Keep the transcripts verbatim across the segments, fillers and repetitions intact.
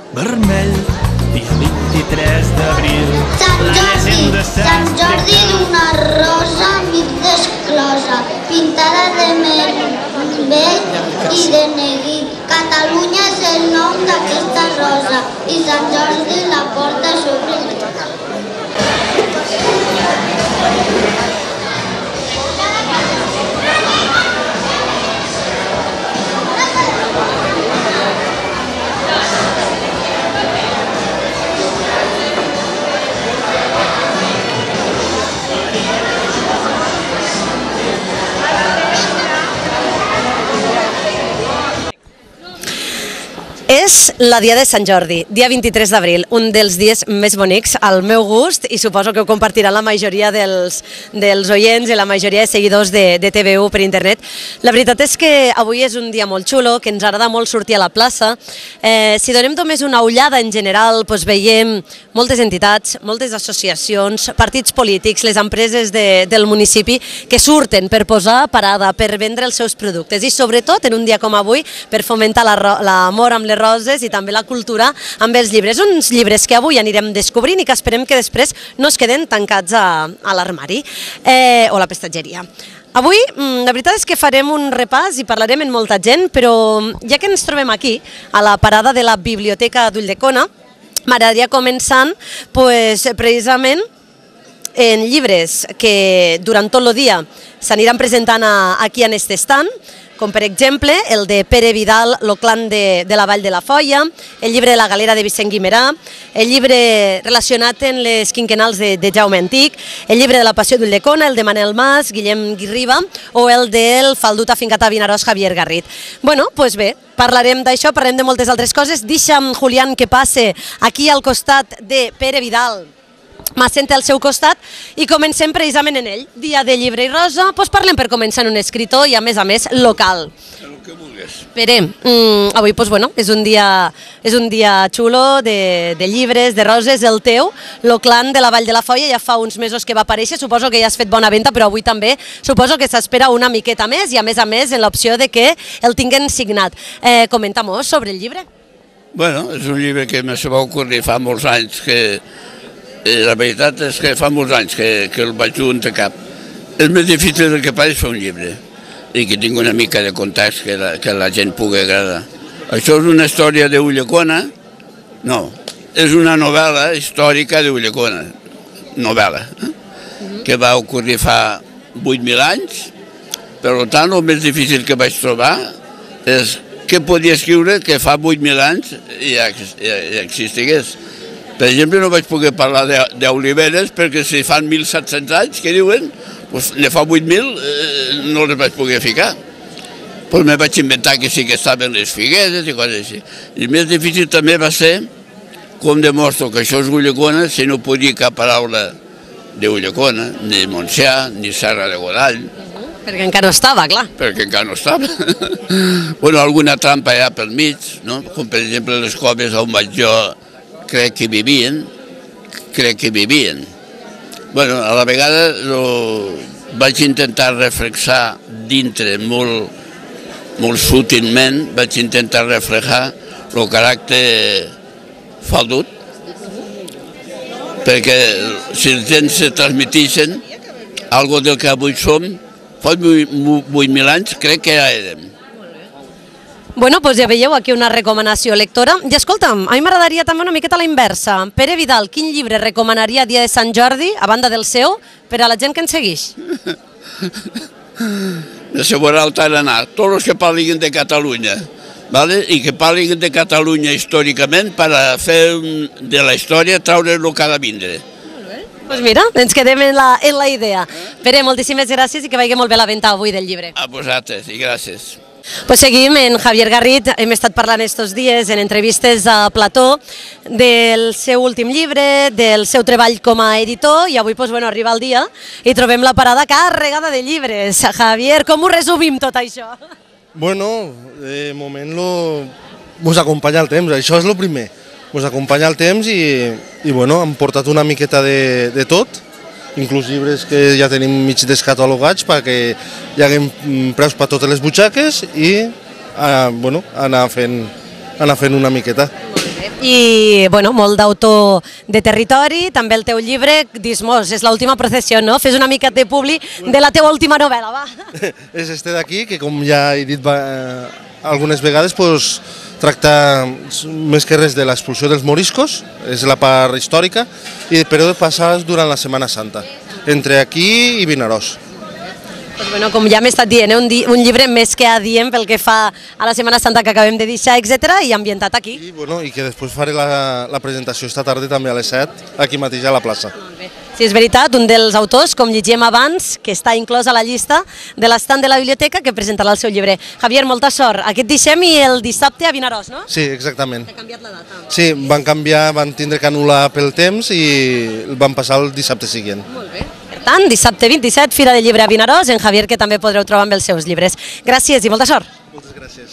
vermell, dia vint-i-tres d'abril. Sant Jordi, Sant Jordi d'una rosa mig desclosa, pintada de mervell i de neguit. Catalunya és el nom d'aquesta rosa i Sant Jordi la porta sobre el cap. És la dia de Sant Jordi, dia vint-i-tres d'abril, un dels dies més bonics al meu gust i suposo que ho compartiran la majoria dels, dels oients i la majoria de seguidors de, de T V u per internet. La veritat és que avui és un dia molt xulo, que ens agrada molt sortir a la plaça. Eh, si donem només una ullada en general, doncs veiem moltes entitats, moltes associacions, partits polítics, les empreses de, del municipi que surten per posar parada, per vendre els seus productes i sobretot en un dia com avui per fomentar l'amor amb les roses i també la cultura amb els llibres. Uns llibres que avui anirem descobrint i que esperem que després no es queden tancats a, a l'armari eh, o a la prestatgeria. Avui la veritat és que farem un repàs i parlarem amb molta gent, però ja que ens trobem aquí, a la parada de la Biblioteca d'Ulldecona, m'agradaria començant pues, precisament en llibres que durant tot el dia s'aniran presentant a, aquí en aquest estand, com per exemple el de Pere Vidal, Lo clan de, de la Vall de la Foia, el llibre de la Galera de Vicent Guimerà, el llibre relacionat amb les quinquenals de, de Jaume Antic, el llibre de la Passió d'Ulldecona, el de Manel Mas, Guillem Guirriba, o el del faldut afincat a Vinaròs, Javier Garrit. Bueno, doncs bé, parlarem d'això, parlarem de moltes altres coses. Deixa'm, Julián, que passe aquí al costat de Pere Vidal, m'assenta al seu costat i comencem precisament en ell. Dia de llibre i rosa, doncs parlem per començar en un escritor i a més a més local. El que vulguis. Pere, mm, avui doncs, bueno, és un dia, és un dia xulo de, de llibres, de roses, el teu, Lo clan de la Vall de la Foia, ja fa uns mesos que va aparèixer, suposo que ja has fet bona venda, però avui també suposo que s'espera una miqueta més i a més a més en l'opció de que el tinguin signat. Eh, Comenta-mos sobre el llibre. Bueno, és un llibre que me se va ocorrir fa molts anys que la veritat és que fa molts anys que, que el vaig dur entre cap. És més difícil del que pareix fer un llibre i que tingui una mica de context que la, que la gent pugui agradar. Això és una història d'Ulldecona? No, és una novel·la històrica d'Ulldecona, novel·la, eh? que va ocorrir fa vuit mil anys. Per tant, el més difícil que vaig trobar és què podia escriure que fa vuit mil anys ja, ja, ja existigués. Per exemple, no vaig poder parlar d'oliveres perquè si fan mil set-cents anys, que diuen, doncs ne fa vuit mil eh, no les vaig poder ficar. Doncs me vaig inventar que sí que estaven les figueres i coses així. I més difícil també va ser com demostro que això és Ulldecona si no podia cap paraula d'Ulldecona, ni Montsià, ni Serra de Godall. Perquè encara no estava, clar. Perquè encara no estava. Bueno, alguna trampa allà pel mig, no? Com per exemple les coves on vaig jo crec que vivien, crec que vivien. Bueno, a la vegada lo vaig intentar reflexar dintre molt, molt sutilment, vaig intentar reflejar el caràcter faldut, perquè si els gens se transmetixen algo del que avui som, fa vuit mil anys crec que ja érem. Bueno, doncs ja veieu aquí una recomanació lectora. I escolta'm, a mi m'agradaria també una miqueta a la inversa. Pere Vidal, quin llibre recomanaria dia de Sant Jordi, a banda del seu, per a la gent que ens segueix? De seguretat al Taraná, tots els que parlin de Catalunya, ¿vale? I que parlin de Catalunya històricament per a fer de la història traure el que ha de vindre. Doncs mira, ens quedem en la, en la idea. Pere, moltíssimes gràcies i que vagi molt bé la venda avui del llibre. A vosaltres i gràcies. Pues seguim en Javier Garrit, hem estat parlant estos dies en entrevistes a Plató del seu últim llibre, del seu treball com a editor i avui pues, bueno, arriba el dia i trobem la parada carregada de llibres. Javier, com ho resumim tot això? Bueno, de moment lo... mos acompanya el temps, això és el primer. Mos acompanya el temps i, i bueno, hem portat una miqueta de, de tot, inclús llibres que ja tenim mig descatalogats perquè hi haguem preus per totes les butxaques i eh, bueno, anar, fent, anar fent una miqueta. I, bueno, molt d'autor de territori, també el teu llibre, Dismos, és l'última processió, no? Fes una mica de publi de la teva última novel·la, va. És este d'aquí, que com ja he dit eh, algunes vegades, pues, tracta més que res de l'expulsió dels moriscos, és la part històrica, i però passades durant la Setmana Santa, entre aquí i Vinaròs. Pues bueno, com ja m'he estat dient, eh? un, di un llibre més que adient pel que fa a la Setmana Santa que acabem de deixar, etcètera, i ambientat aquí. I, bueno, i que després faré la, la presentació esta tarda també a les set, aquí mateix a la plaça. Sí, és veritat, un dels autors, com llegíem abans, que està inclòs a la llista de l'estant de la biblioteca que presentarà el seu llibre. Javier, molta sort. Aquest deixem i el dissabte a Vinaròs, no? Sí, exactament. S'ha canviat la data. Sí, van canviar, van tindre que anul·lar pel temps i el van passar el dissabte següent. Molt bé. Per tant, dissabte vint-i-set, Fira de Llibre a Vinaròs, en Javier, que també podreu trobar amb els seus llibres. Gràcies i molta sort. Moltes gràcies.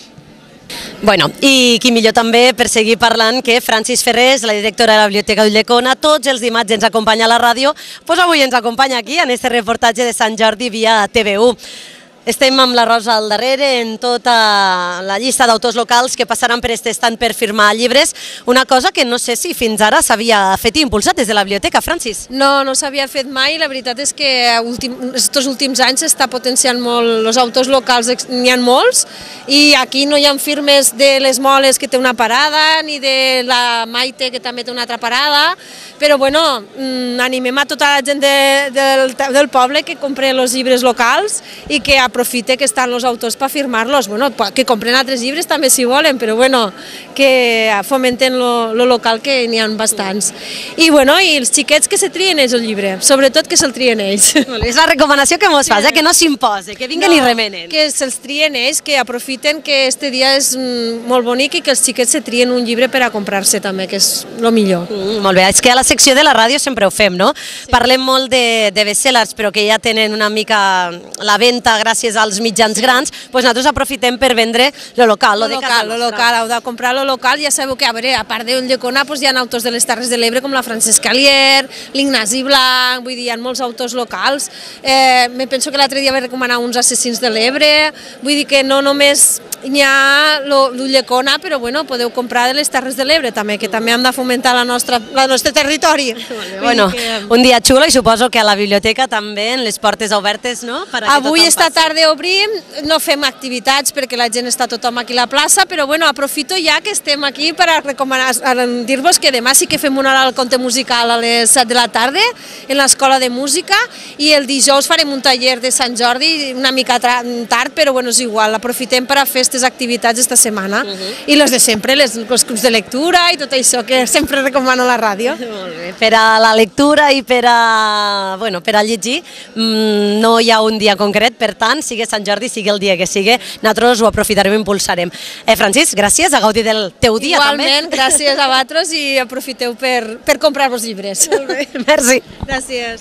Bueno, i qui millor també per seguir parlant que Francis Ferrés, la directora de la Biblioteca d'Ulldecona, tots els dimarts ens acompanya a la ràdio, doncs avui ens acompanya aquí en aquest reportatge de Sant Jordi via T V U. Estem amb la Rosa al darrere en tota la llista d'autors locals que passaran per este estand per firmar llibres, una cosa que no sé si fins ara s'havia fet i impulsat des de la biblioteca, Francis. No, no s'havia fet mai, la veritat és que aquests últims anys s'està potenciant molt els autors locals, n'hi ha molts, i aquí no hi ha firmes de les Moles que té una parada, ni de la Maite que també té una altra parada, però bueno, animem a tota la gent de, del, del poble que compre els llibres locals i que aprofite que estan els autors per firmar-los, bueno, que compren altres llibres també si volen, però bueno, que fomenten lo local, que n'hi ha bastants. I bueno, i els xiquets que se trien ells el llibre, sobretot que se'l trien ells. És la recomanació que mos fas, eh? Que no s'imposi, que vinguen no, i remenen. Que se'ls trien ells, que aprofiten que este dia és molt bonic i que els xiquets se trien un llibre per a comprar-se també, que és el millor. Mm, molt bé, és que a la secció de la ràdio sempre ho fem, no? Sí. Parlem molt de, de bestsellers, però que ja tenen una mica la venda gràcies als mitjans grans, doncs nosaltres aprofitem per vendre lo local, lo, lo de casa local, lo local, heu de comprar lo local, ja sabeu que, a veure, a part d'Ulldecona, doncs hi ha autors de les Terres de l'Ebre com la Francesca Alier, l'Ignasi Blanc, vull dir, hi ha molts autors locals, eh, me penso que l'altre dia vaig recomanar uns assassins de l'Ebre, vull dir que no només hi ha l'Ulldecona, però bueno, podeu comprar de les Terres de l'Ebre també, que també hem de fomentar la nostra, la nostre territori. Bueno, que... un dia xulo i suposo que a la biblioteca també, en les portes obertes, no? Avui esta tarda obrim, no fem activitats perquè la gent està tothom aquí a la plaça, però bueno, aprofito ja que estem aquí per a recomanar, dir-vos que demà sí que fem una hora al conte musical a les set de la tarda en l'Escola de Música i el dijous farem un taller de Sant Jordi una mica tard, però bueno, és igual, aprofitem per a fer aquestes activitats esta setmana. Uh -huh. I les de sempre, les, els clubs de lectura i tot això que sempre recomano a la ràdio. Molt bé. Per a la lectura i per a, bueno, per a llegir mmm, no hi ha un dia concret, per tant, sigui Sant Jordi, sigui el dia que sigui, nosaltres ho aprofitarem i impulsarem. Eh, Francis, gràcies, a gaudir del teu dia Igualment, també. Igualment, gràcies a vosaltres i aprofiteu per, per comprar-vos llibres. Molt bé, merci. Gràcies.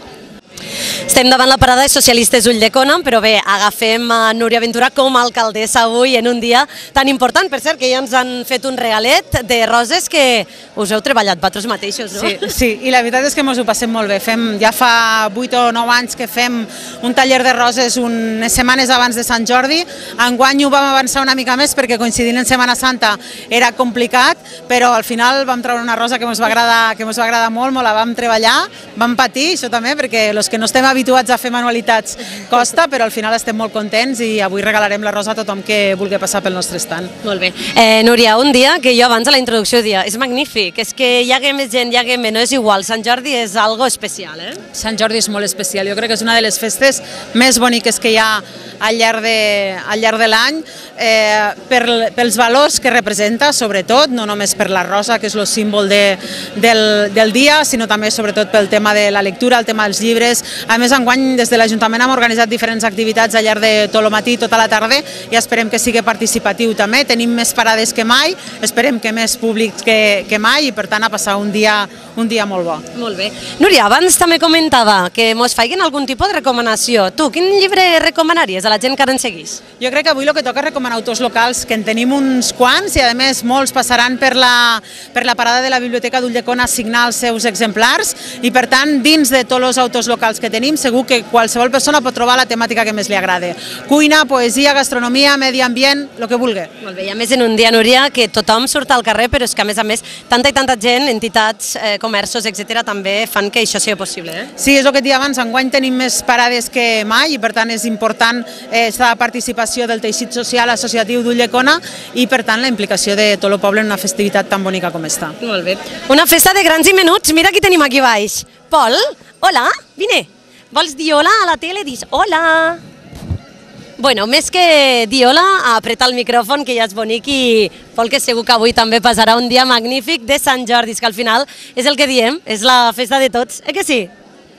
Estem davant la parada de Socialistes Ulldecona, però bé, agafem a Núria Ventura com a alcaldessa avui en un dia tan important. Per cert, que ja ens han fet un regalet de roses que us heu treballat vosaltres mateixos, no? Sí, sí, i la veritat és que ens ho passem molt bé. Fem, ja fa vuit o nou anys que fem un taller de roses unes setmanes abans de Sant Jordi. Enguany ho vam avançar una mica més perquè coincidint en Setmana Santa era complicat, però al final vam treure una rosa que ens va agradar, que ens va agradar molt, molt la vam treballar, vam patir, això també, perquè els que no estem habituats a fer manualitats costa, però al final estem molt contents i avui regalarem la rosa a tothom que vulgui passar pel nostre stand. Molt bé. Eh, Núria, un dia que jo abans a la introducció dia, és magnífic, és que hi hagi més gent, hi hagi menys, no és igual, Sant Jordi és algo especial, eh? Sant Jordi és molt especial, jo crec que és una de les festes més boniques que hi ha al llarg de, al llarg de l'any, eh, per, pels valors que representa, sobretot, no només per la rosa, que és el símbol de, del, del dia, sinó també sobretot pel tema de la lectura, el tema dels llibres. A més, enguany, des de l'Ajuntament hem organitzat diferents activitats al llarg de tot el matí i tota la tarda i esperem que sigui participatiu també. Tenim més parades que mai, esperem que més públics que, que mai i, per tant, a passar un dia, un dia molt bo. Molt bé. Núria, abans també comentava que mos feien algun tipus de recomanació. Tu, quin llibre recomanaries a la gent que ara ens seguís? Jo crec que avui el que toca és recomanar autors locals, que en tenim uns quants i, a més, molts passaran per la, per la parada de la Biblioteca d'Ulldecona a signar els seus exemplars i, per tant, dins de tots els autors locals que tenim, tenim, segur que qualsevol persona pot trobar la temàtica que més li agrada. Cuina, poesia, gastronomia, medi ambient, el que vulgui. Molt bé, i a més en un dia, Núria, que tothom surt al carrer, però és que a més a més tanta i tanta gent, entitats, eh, comerços, etcètera, també fan que això sigui possible. Eh? Sí, és el que et deia abans, enguany tenim més parades que mai i per tant és important aquesta participació del teixit social associatiu d'Ulldecona i per tant la implicació de tot el poble en una festivitat tan bonica com esta. Molt bé. Una festa de grans i menuts, mira qui tenim aquí baix. Pol, hola, vine. Vols dir hola a la tele? Dis hola. Bueno, més que dir hola, apreta el micròfon, que ja és bonic, i Pol, que segur que avui també passarà un dia magnífic de Sant Jordi, que al final és el que diem, és la festa de tots, eh que sí?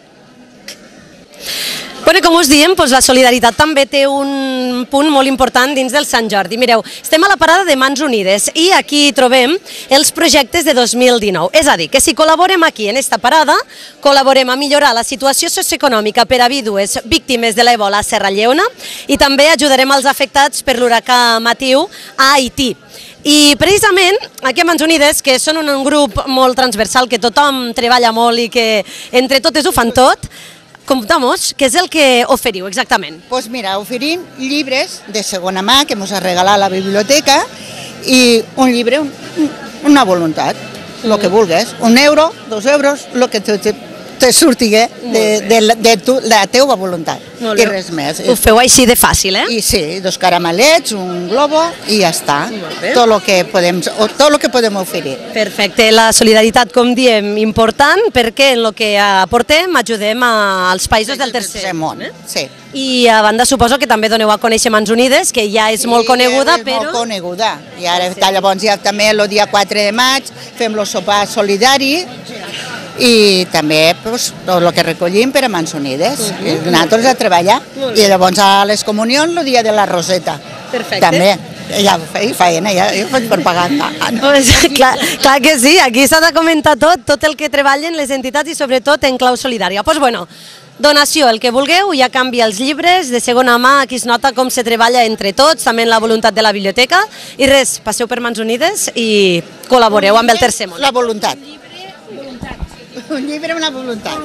Bueno, com us diem, doncs la solidaritat també té un punt molt important dins del Sant Jordi. Mireu, estem a la parada de Mans Unides i aquí trobem els projectes de dos mil dinou. És a dir, que si col·laborem aquí en esta parada, col·laborem a millorar la situació socioeconòmica per a vídues víctimes de l'Ebola a Serra Lleona i també ajudarem els afectats per l'huracà Matiu a Haití. I precisament aquí a Mans Unides, que són un grup molt transversal, que tothom treballa molt i que entre totes ho fan tot, contamos, què és el que oferiu exactament? Pues mira, oferim llibres de segona mà que ens ha regalat la biblioteca i un llibre, un, una voluntat, el que vulguis, un euro, dos euros, el que te, te, te surtigui de, de, de, tu, de la teva voluntat i res més. Ho feu així de fàcil, eh? I sí, dos caramelets, un globo i ja està. Tot el que podem, tot el que podem oferir. Perfecte, la solidaritat, com diem, important, perquè en el que aportem ajudem als països del tercer món. Sí. I a banda suposo que també doneu a conèixer Mans Unides, que ja és molt coneguda, però... És molt coneguda. I ara llavors ja també el dia quatre de maig fem el sopar solidari i també pues, tot el que recollim per a Mans Unides. Uh -huh. Nosaltres a treballar. I llavors a les comunions el dia de la Roseta. Perfecte. També. Ja ho feia feina, ja ho faig propaganda. Pues, clar, clar que sí, aquí s'ha de comentar tot, tot el que treballen les entitats i sobretot en clau solidària. Doncs pues bueno, donació, el que vulgueu, ja canvia els llibres, de segona mà, aquí es nota com se treballa entre tots, també en la voluntat de la biblioteca, i res, passeu per Mans Unides i col·laboreu amb el tercer món. La voluntat. Un llibre, una voluntat.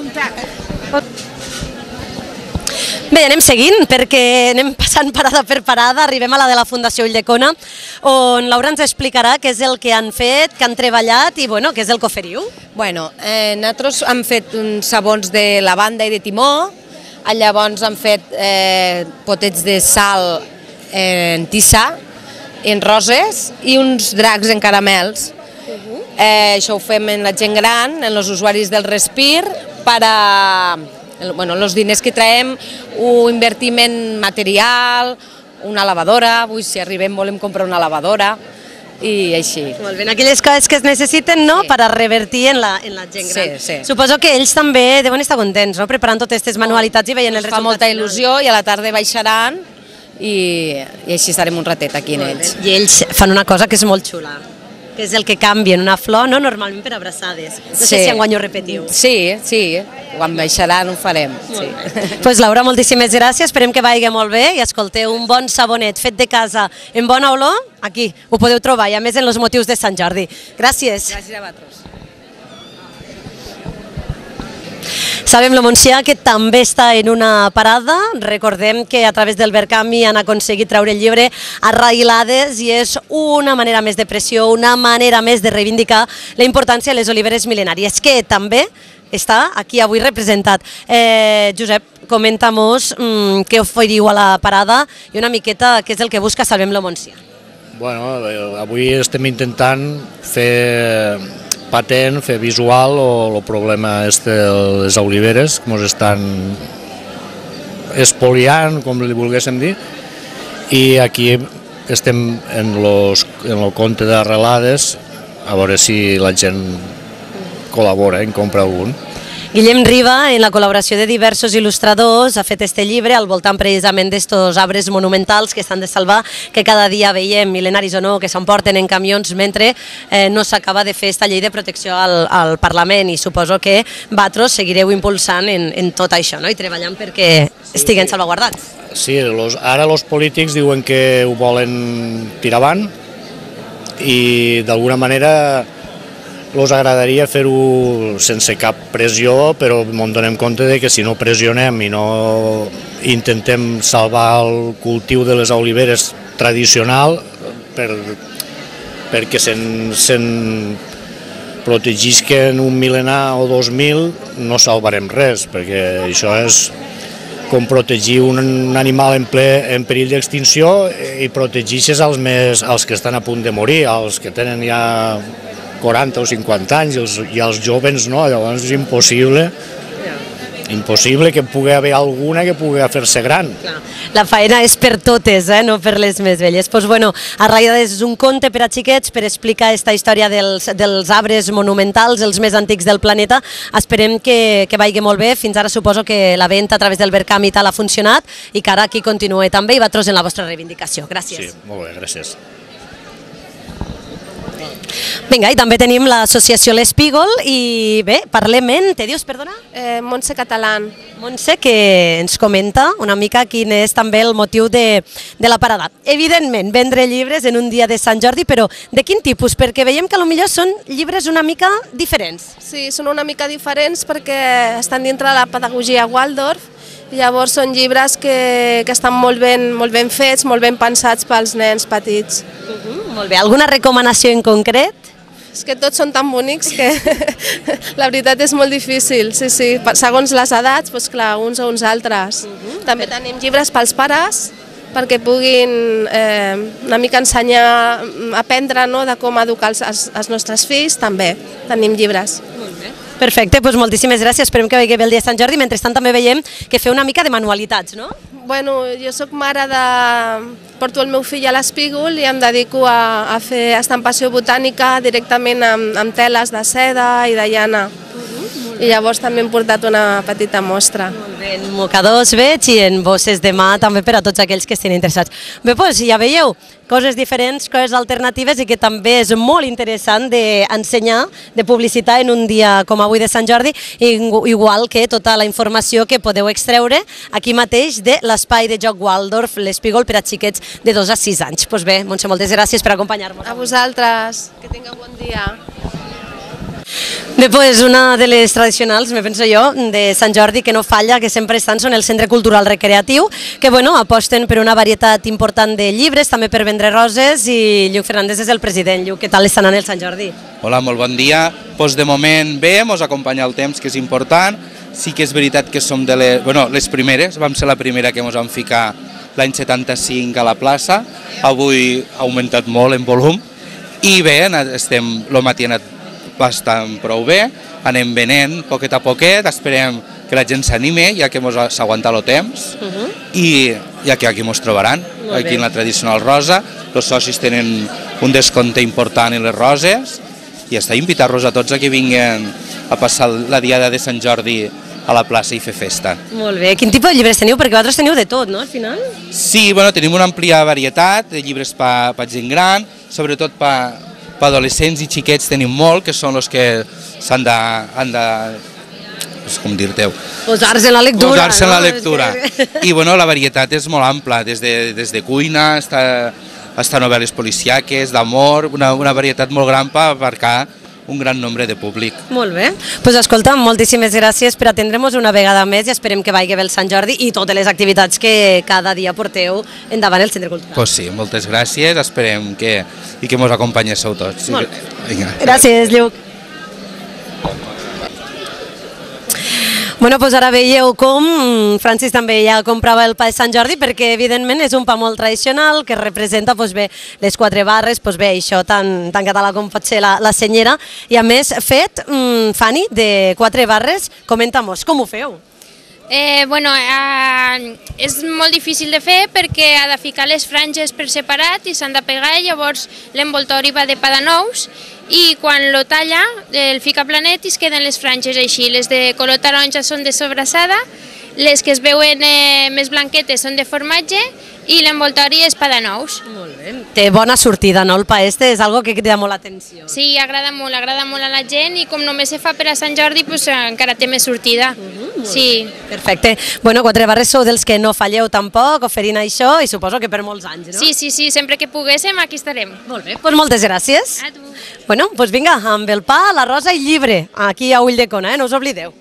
Bé, anem seguint, perquè anem passant parada per parada, arribem a la de la Fundació Ulldecona, on Laura ens explicarà què és el que han fet, que han treballat i bueno, què és el que oferiu. Bueno, eh, nosaltres hem fet uns sabons de lavanda i de timó, llavors hem fet eh, potets de sal en tissa, en roses i uns dracs en caramels. Eh, això ho fem en la gent gran, en els usuaris del Respir, per a... Bueno, els diners que traiem ho invertim en material, una lavadora, avui si arribem volem comprar una lavadora i així. Molt bé, aquelles coses que es necessiten, no?, sí, per a revertir en la, en la gent gran. Sí, sí. Suposo que ells també deuen estar contents, no?, preparant totes aquestes manualitats i veient el resultat. Fa molta il·lusió i a la tarda baixaran i, i així estarem un ratet aquí en ells. I ells fan una cosa que és molt xula, que és el que canvien una flor, no?, normalment per abraçades. No sí. sé si enguany ho repetiu. Sí, sí, quan baixaran ho farem. Doncs sí. pues, Laura, moltíssimes gràcies, esperem que vagi molt bé i escolteu un bon sabonet fet de casa en bona olor, aquí ho podeu trobar i a més en els motius de Sant Jordi. Gràcies. Gràcies a vosaltres. Sabem la Montsià que també està en una parada, recordem que a través del Verkami han aconseguit treure el llibre Arrailades i és una manera més de pressió, una manera més de reivindicar la importància de les oliveres mil·lenàries, que també està aquí avui representat. Eh, Josep, comenta-mos mm, què oferiu a la parada i una miqueta què és el que busca Salvem la Montsià. Bueno, avui estem intentant fer patent, fer visual el problema este de les oliveres que ens estan espoliant, com li volguéssim dir, i aquí estem en, los, en el compte d'arrelades a veure si la gent col·labora en compra algun. Guillem Riba, en la col·laboració de diversos il·lustradors, ha fet este llibre al voltant precisament d'estos arbres monumentals que s'han de salvar, que cada dia veiem, mil·lenaris o no, que s'emporten en camions mentre eh, no s'acaba de fer esta llei de protecció al, al Parlament, i suposo que vosaltres seguireu impulsant en, en tot això, no?, i treballant perquè estiguen salvaguardats. Sí, los, ara els polítics diuen que ho volen tirar avant i d'alguna manera els agradaria fer-ho sense cap pressió, però ens donem compte de que si no pressionem i no intentem salvar el cultiu de les oliveres tradicional per, perquè se'n se protegisquen un mil·lenar o dos mil, no salvarem res, perquè això és com protegir un animal en, ple, en perill d'extinció i protegixes els, més, els que estan a punt de morir, els que tenen ja quaranta o cinquanta anys i els, i els joves no, llavors és impossible, impossible que pugui haver alguna que pugui fer-se gran. La faena és per totes, eh? No per les més velles. Pues bueno, Arraïades és un conte per a xiquets per explicar aquesta història dels, dels arbres monumentals, els més antics del planeta. Esperem que, que vagi molt bé. Fins ara suposo que la venda a través del Verkam i tal ha funcionat i que ara aquí continuï també i vosaltres en la vostra reivindicació. Gràcies. Sí, molt bé, gràcies. Vinga, i també tenim l'associació L'Espígol i bé, parlem-en, te dius, perdona? Eh, Montse Catalán. Montse, que ens comenta una mica quin és també el motiu de, de la parada. Evidentment, vendre llibres en un dia de Sant Jordi, però de quin tipus? Perquè veiem que potser són llibres una mica diferents. Sí, són una mica diferents perquè estan dintre de la pedagogia Waldorf. Llavors són llibres que, que estan molt ben, molt ben fets, molt ben pensats pels nens petits. Uh -huh, molt bé. Alguna recomanació en concret? És que tots són tan bonics que la veritat és molt difícil, sí, sí. Segons les edats, doncs clar, uns o uns altres. Uh -huh. També tenim llibres pels pares, perquè puguin eh, una mica ensenyar, aprendre no, de com educar els, els, els nostres fills, també tenim llibres. Molt bé. Perfecte, doncs moltíssimes gràcies, esperem que vagi bé el dia de Sant Jordi, mentrestant també veiem que feu una mica de manualitats, no? Bueno, jo sóc mare de... porto el meu fill a l'Espígol i em dedico a, a fer estampació botànica directament amb, amb teles de seda i de llana. I llavors també hem portat una petita mostra. Molt bé, en mocadors veig i en bosses de mà també per a tots aquells que estiguin interessats. Bé, doncs ja veieu, coses diferents, coses alternatives i que també és molt interessant d'ensenyar, de publicitar en un dia com avui de Sant Jordi, igual que tota la informació que podeu extreure aquí mateix de l'espai de joc Waldorf, l'Espígol per a xiquets de dos a sis anys. Doncs bé, Montse, moltes gràcies per acompanyar-nos. A vosaltres, que tingueu bon dia. Bé, doncs una de les tradicionals, me penso jo, de Sant Jordi que no falla, que sempre estan, són el Centre Cultural Recreatiu, que bueno, aposten per una varietat important de llibres, també per vendre roses, i Lluc Fernández és el president. Lluc, què tal està anant el Sant Jordi? Hola, molt bon dia. Pues de moment bé, ens acompanya el temps, que és important. Sí que és veritat que som de les, bueno, les primeres, vam ser la primera que ens vam ficar l'any setanta-cinc a la plaça, avui ha augmentat molt en volum, i bé, estem, el matí ha anat bastant prou bé, anem venent poquet a poquet, esperem que la gent s'anime, ja que s'aguanta el temps, uh -huh. i ja que aquí ens trobaran, aquí en la tradicional rosa, els socis tenen un descompte important en les roses, i està, invitar-los a tots a que vinguin a passar la diada de Sant Jordi a la plaça i fer festa. Molt bé, quin tipus de llibres teniu? Perquè vosaltres teniu de tot, no, al final? Sí, bueno, tenim una àmplia varietat de llibres per pa gent gran, sobretot per per adolescents i xiquets tenim molt, que són els que s'han de, han de, com dir-te-ho, posar-se en la lectura. Posar-se en la lectura. I bueno, la varietat és molt ampla, des de, des de cuina, està, està novel·les policiaques, d'amor, una, una varietat molt gran per abarcar un gran nombre de públic. Molt bé. Doncs pues, escolta, moltíssimes gràcies per atendre'ns una vegada més i esperem que vagi bé el Sant Jordi i totes les activitats que cada dia porteu endavant el Centre Cultural. Pues sí, moltes gràcies, esperem que, i que ens acompanyéssiu tots. Molt bé. Vinga. Gràcies, Lluc. Bueno, doncs ara veieu com Francis també ja comprava el pa de Sant Jordi, perquè evidentment és un pa molt tradicional que representa doncs bé, les quatre barres, doncs bé, això tan, tan català com pot ser la, la senyera, i a més fet, mmm, Fanny, de quatre barres, comenta-mos, com ho feu? Eh, bueno, eh, és molt difícil de fer perquè ha de ficar les franges per separat i s'han de pegar, llavors l'envoltori va de pa de nous i quan lo talla el fica planet i es queden les franges així, les de color taronja són de sobrassada, les que es veuen eh, més blanquetes són de formatge i l'envoltori és pa de nous. Molt bé. Té bona sortida, no? El pa este és algo que crida molt l'atenció. Sí, agrada molt, agrada molt a la gent i com només se fa per a Sant Jordi, pues, encara té més sortida. Uh -huh. Sí. Perfecte. Bueno, Quatre Barres sou dels que no falleu tampoc oferint això i suposo que per molts anys, no? Sí, sí, sí, sempre que poguéssim aquí estarem. Molt bé. Pues moltes gràcies. A tu. Bueno, doncs vinga, amb el pa, la rosa i llibre, aquí a Ulldecona, eh? No us oblideu.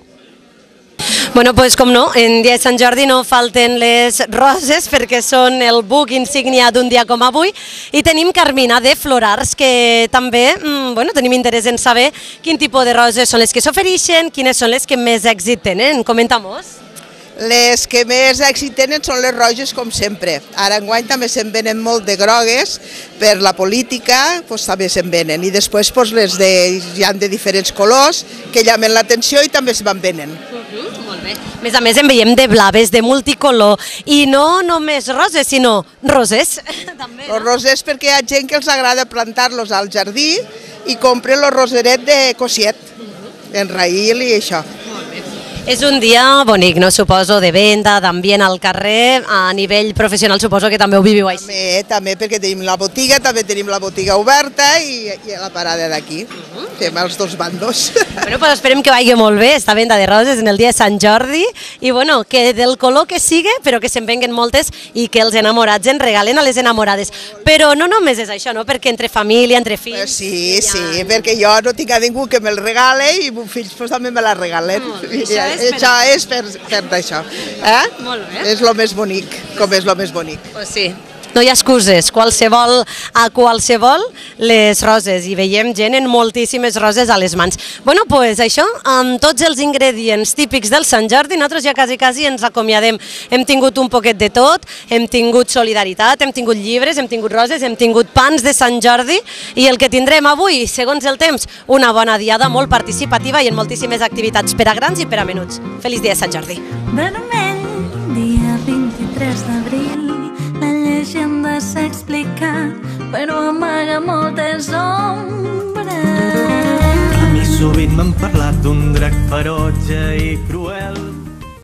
Bueno, doncs com no, en dia de Sant Jordi no falten les roses perquè són el buc insígnia d'un dia com avui i tenim Carmina de Florars que també mmm, bueno, tenim interès en saber quin tipus de roses són les que s'ofereixen, quines són les que més èxit tenen. Comenta-mos. Les que més èxit tenen són les roges, com sempre. Ara enguany també se'n venen molt de grogues, per la política doncs, també se'n venen. I després doncs, les de, hi ha de diferents colors que llamen l'atenció i també se van venen. Uh-huh, molt bé. A més a més en veiem de blaves, de multicolor, i no només roses, sinó roses. també, no? Els rosers perquè hi ha gent que els agrada plantar-los al jardí i compren el roseret de Cosiet, uh-huh. en raïl i això. És un dia bonic, no? Suposo, de venda, d'ambient al carrer, a nivell professional suposo que també ho viviu així. També, també, perquè tenim la botiga, també tenim la botiga oberta i, i la parada d'aquí. Uh-huh. Fem els dos bandos. Bueno, pues esperem que vagi molt bé esta venda de roses en el dia de Sant Jordi i bueno, que del color que sigui, però que se'n venguen moltes i que els enamorats en regalen a les enamorades. Però no només és això, no? Perquè entre família, entre fills... Pues sí, ja... sí, perquè jo no tinc a ningú que me'l regale i meus fills pues, també me la regalen. Mm, això és per, això és per, per això. Eh? Molt bé. És el més bonic, com és el més bonic. Pues sí. No hi ha excuses, qualsevol, a qualsevol les roses, i veiem gent en moltíssimes roses a les mans. Bueno, doncs pues això, amb tots els ingredients típics del Sant Jordi, nosaltres ja quasi, quasi ens acomiadem. Hem tingut un poquet de tot, hem tingut solidaritat, hem tingut llibres, hem tingut roses, hem tingut pans de Sant Jordi, i el que tindrem avui, segons el temps, una bona diada molt participativa i en moltíssimes activitats per a grans i per a menuts. Feliç dia de Sant Jordi. Vermell, dia vint-i-tres d'abril, la llegenda s'explica, però amaga moltes ombres. A mi sovint m'han parlat d'un drac ferotge i cruel.